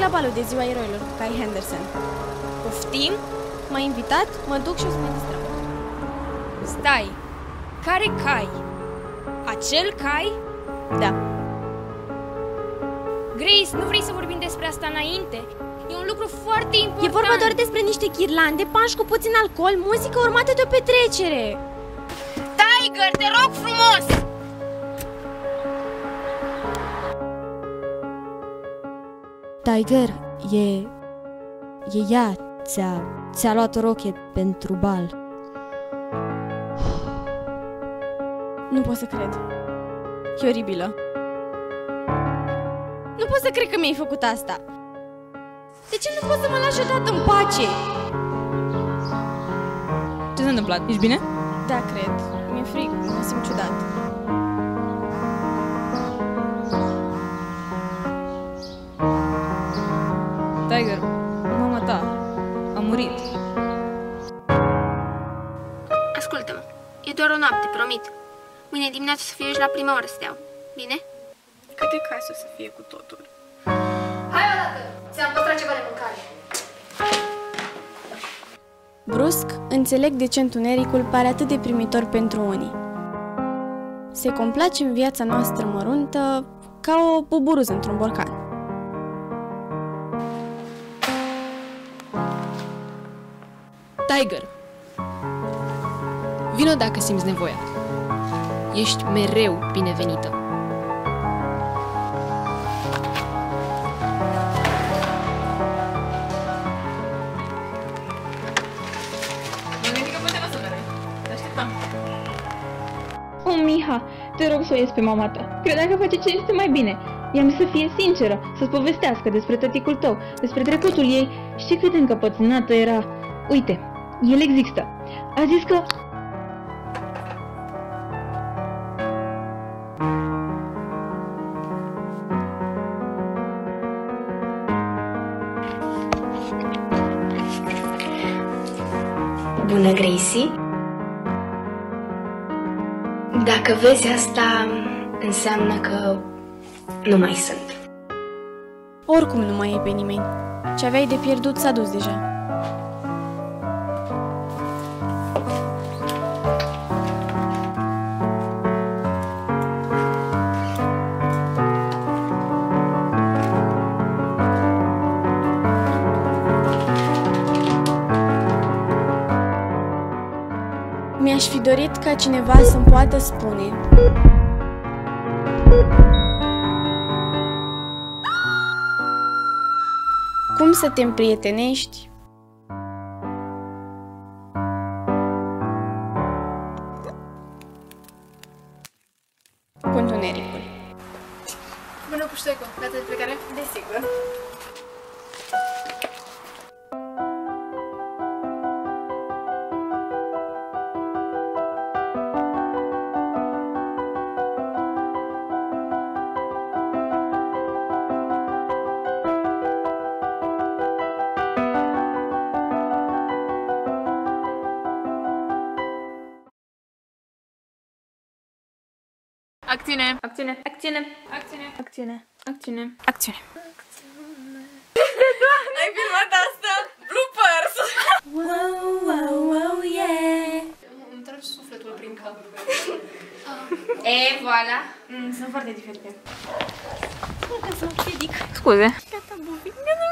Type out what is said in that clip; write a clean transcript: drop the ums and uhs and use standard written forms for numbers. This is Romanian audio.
la balul de ziua eroilor cu Kai Henderson. Poftim? M-a invitat, mă duc și o să ne distrăm. Stai, care Kai? Acel Kai? Da. Grace, nu vrei să vorbim despre asta înainte? E un lucru foarte important. E vorba doar despre niște ghirlande, panși cu puțin alcool, muzică urmată de o petrecere. Tiger, te rog frumos! Tiger, e ea, ți-a luat o rochie pentru bal. Nu pot să cred. E oribilă. Nu pot să cred că mi-ai făcut asta. De ce nu poți să mă lași odată în pace? Ce s-a întâmplat? Ești bine? Da, cred. Mi-e frig, mă simt ciudat. Tiger, mama ta a murit. Ascultă-mă, e doar o noapte, promit. Mâine dimineață să fie aici la prima oră steau. Bine? Cât de casă o să fie cu totul? Hai odată! Ți-am păstrat ceva de mâncare. Brusc, înțeleg de ce întunericul pare atât de primitor pentru unii. Se complace în viața noastră măruntă ca o buburuză într-un borcan. Tiger, vino dacă simți nevoia. Ești mereu binevenită. O, Miha, te rog să o ies pe mama ta. Credeam că face ce este mai bine. I-am să fie sinceră, să-ți povestească despre tăticul tău, despre trecutul ei și ce crede încăpățânată era. Uite, el există. A zis că... Bună, Gracie. Dacă vezi asta, înseamnă că nu mai sunt. Oricum nu mai e pe nimeni. Ce aveai de pierdut s-a dus deja. Mi-aș fi dorit ca cineva să-mi poată spune cum să te împrietenești cu întunericul. Bună, puștoico. Gata de plecare? Desigur. Acțiune! Acțiune! Acțiune! Acțiune! Acțiune! Acțiune! Acțiune! Ai filmat asta? Bloopers! Wow, wow, wow, yeah! Îmi tragi sufletul prin cap. E, voilà! Sunt foarte diferite. Să mă piedic. Scuze! Gata, Bubi.